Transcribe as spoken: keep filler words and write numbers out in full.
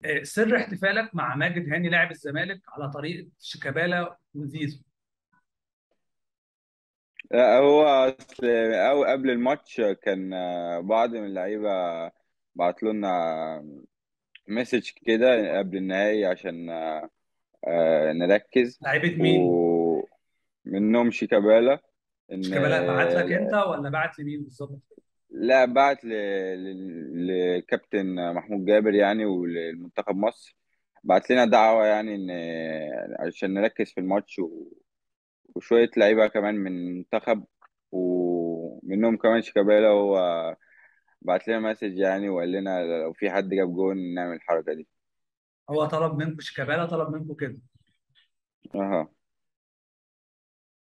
آه، سر احتفالك مع ماجد هاني لاعب الزمالك على طريقه شيكابالا وزيزو. لا، هو اصل أو قبل الماتش كان آه، بعض من اللعيبه بعت لنا مسج كده قبل النهائي عشان آه، نركز. لعيبه مين؟ ومنهم شيكابالا ان شيكابالا بعت لك انت ولا بعت لمين بالظبط؟ لا، بعت ل- ل- لكابتن محمود جابر يعني ولمنتخب مصر. بعت لنا دعوة يعني ان عشان نركز في الماتش و- وشوية لعيبة كمان من المنتخب، ومنهم كمان شيكابالا. هو بعت لنا مسج يعني وقال لنا لو في حد جاب جون نعمل الحركة دي. هو طلب منكم، شيكابالا طلب منكم كده؟ اها.